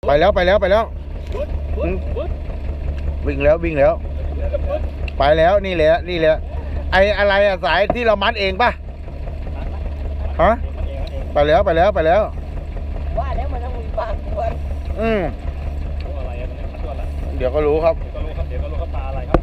ไปแล้วไปแล้วไปแล้ววิ่งแล้ววิ่งแล้วไปแล้วนี่แหละนี่แหละไอ้อะไรอะสายที่เรามัดเองป่ะฮะไปแล้วไปแล้วไปแล้วว่าแล้วมันต้องมีปลาตัวอะไรอะมันตัวอะไรเดี๋ยวก็รู้ครับเดี๋ยวก็รู้ครับปลาอะไรครับ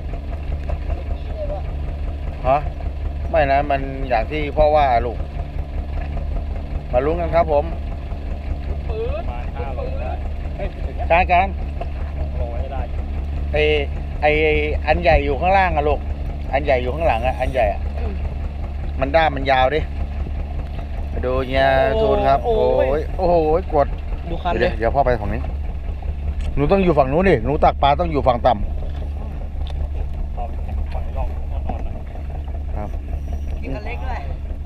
ฮะไม่นะมันอย่างที่พ่อว่าลูกมาลุ้นกันครับผมประมาณ5 โลได้การโลให้ได้ไออันใหญ่อยู่ข้างล่างอะลูกอันใหญ่อยู่ข้างหลังอะอันใหญ่อะมันด้ามมันยาวดิมาดูเนี่ยทูนครับโอ้ยโอ้โหกดดูคันเลยเดี๋ยวพ่อไปฝั่งนี้หนูต้องอยู่ฝั่งนู้นดิหนูตักปลาต้องอยู่ฝั่งต่ำครับกินคันเล็กด้วย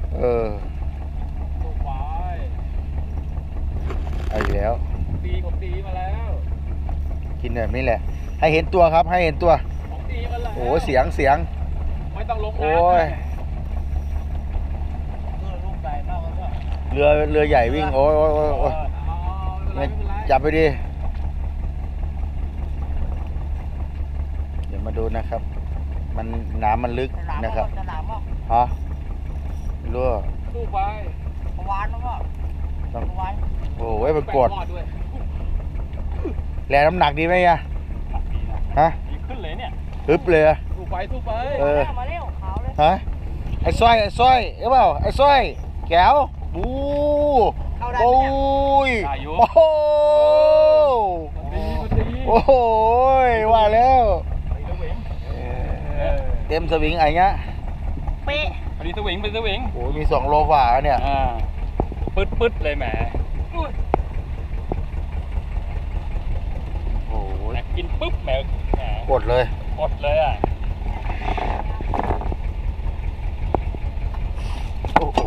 ไอ้แล้วของดีมาแล้วกินแบบนี้แหละให้เห็นตัวครับให้เห็นตัวของดีมาแล้วโอ้เสียงไม่ต้องลงน้ำโอ้ยเรือใหญ่วิ่งโอ้ยจับไปดิเดี๋ยวมาดูนะครับมันน้ำมันลึกนะครับฮะไม่รู้สู้ไปวานแล้วก็ต้องโอ้ยมันกดแรงน้ำหนักดีไหมอะฮะขึ้นเลยเนี่ยฮึบเลยสู้ไปมาเร็วขาวเลยฮะไอ้สร้อยเอ้เปล่าไอ้สร้อยแก้วบูโอ้ยโอ้โหโอ้โหว่าแล้วเต็มสวิงไอ้เงี้ยเป๊ะพอดีสวิงเป็นสวิงโอ้มี2 โลกว่าเนี่ยปึ๊ดเลยแหมโอ้ยกินปึ๊บแหมกดเลยอ่ะโอ้โห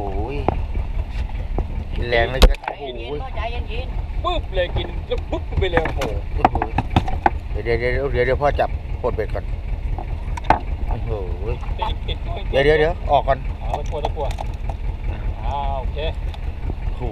กินแรงเลยใจเย็นปึ๊บเลยกินแล้วปึ๊บไปเลยโอ้โหเดี๋ยวพ่อจับกดเบ็ดก่อนโอ้โหเดี๋ยวออกก่อนตะกัวโอเคโอ้โห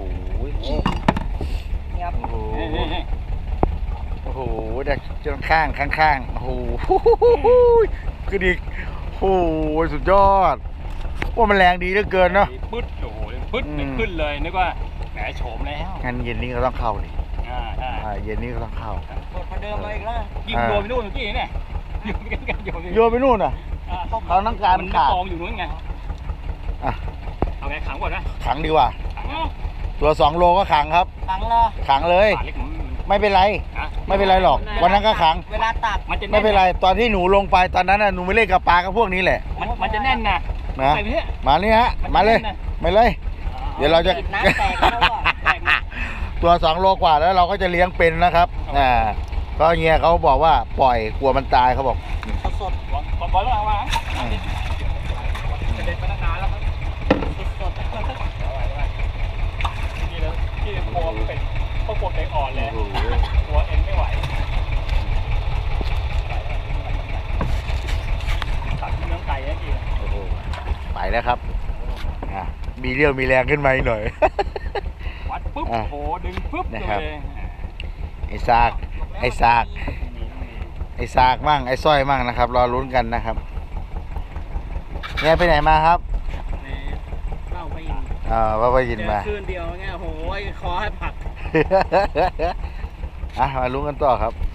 โอ้โหเด็กจนข้างโอ้โหคือดีโอ้โหสุดยอดว่ามันแรงดีเหลือเกินเนาะปึ๊ดโอ้โหปึ๊ดขึ้นเลยนึกว่าแหมโฉมแล้วงั้นเย็นนี้ก็ต้องเข้าดิใช่เย็นนี้ก็ต้องเข้ากดมาเดิมมาอีกแล้วยิงโยนไปนู่นเมื่อกี้เนี่ยโยนไปนู่นอ่ะเขาต้องการมันขาดกองอยู่นู้นไงเอาไงขังก่อนนะขังดีกว่าตัว2 โลก็ขังครับขังเลยไม่เป็นไรหรอกวันนั้นก็ขังเวลาตักไม่เป็นไรตอนที่หนูลงไปตอนนั้นน่ะหนูไม่เล่นกับปลากับพวกนี้แหละมันจะแน่นนะมานี่ฮะมาเลยเดี๋ยวเราจะตัว2 โลกว่าแล้วเราก็จะเลี้ยงเป็นนะครับก็เงี้ยเขาบอกว่าปล่อยกลัวมันตายเขาบอกสดบอลแล้วมาจะเด็ดมานานแล้วครับสดนี่แล้วที่ตัวเป็นพวกปวดเด็กอ่อนเลยตัวเอ็นไม่ไหวตัดเนื้อไก่แล้วกี่ไปแล้วครับมีเรี่ยวมีแรงขึ้นมาอีกหน่อยวัดปุ๊บโหดึงปุ๊บนะครับไอ้ซากมั่งไอ้สร้อยมั่งนะครับรอลุ้นกันนะครับเนี่ยไปไหนมาครับว่าไปยินมาคืนเดียวเนี่ยโหคอให้ผักมาลุ้นกันต่อครับ